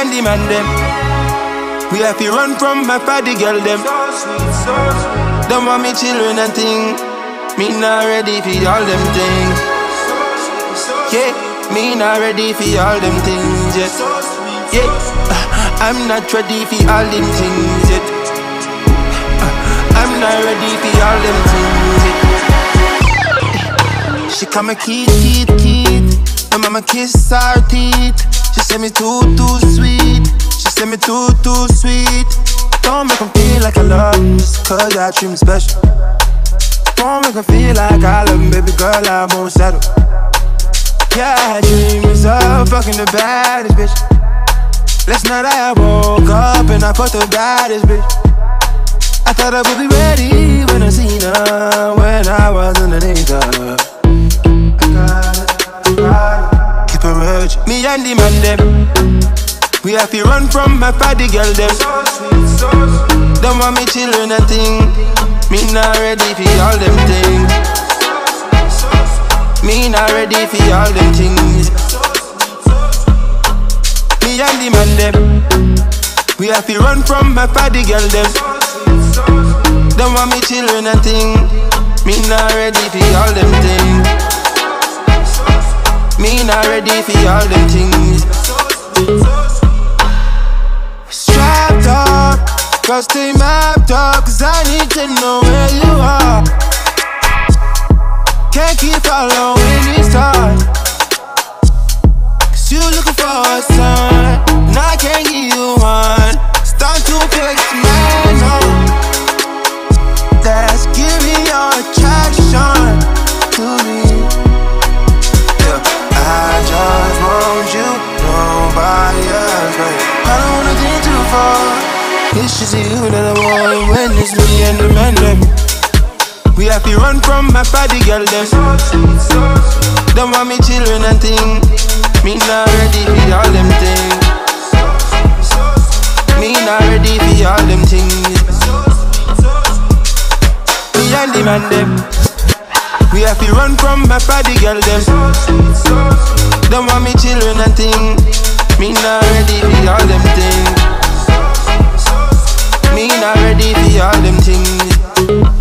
and the man them. We have to run from my party girl them. Don't want me children and thing. Me not ready for all them things. Yeah, me not ready for all them things yet. Yeah, I'm not ready for all them things yet. I'm not ready for all them things yet. She call me Keith. My mama kiss her teeth. She say me too sweet. She say me too sweet. Don't make 'em feel like I love 'em just 'cause I treat 'em special. Don't make 'em feel like I love 'em, baby girl, I won't settle. Yeah, dreams of fucking the baddest bitch. Last night I woke up and I fucked the baddest bitch. I thought I would be ready when I seen her, when I was underneath her. I got it, keep it rich. Me and the man them, we have to run from my party girl them. Don't want me children and thing. Me not ready for all them things. Me not ready for all them things. Me and the man them, we have to run from my party girl them. Don't want me children and thing. Me not ready for all them things. Me not ready for all them things. Strapped up, girl stay mapped up, 'cause I need to know where you are. Can't keep following these stars, 'cause you looking for a sign, and I can't give you one. Start to feel like it's man, no. That's giving your attraction to me. Yeah, I just want you, nobody else, babe. I don't wanna think too far. It's just you that I want when it's me and the man them. We have to run from my party girl them. Don't want me children and thing. Me not ready for all them things. Me not ready for all them things. Me and the man them, we have to run from my party girl them. Don't want me children and thing. Me not ready for all them things. Me not ready for all them things.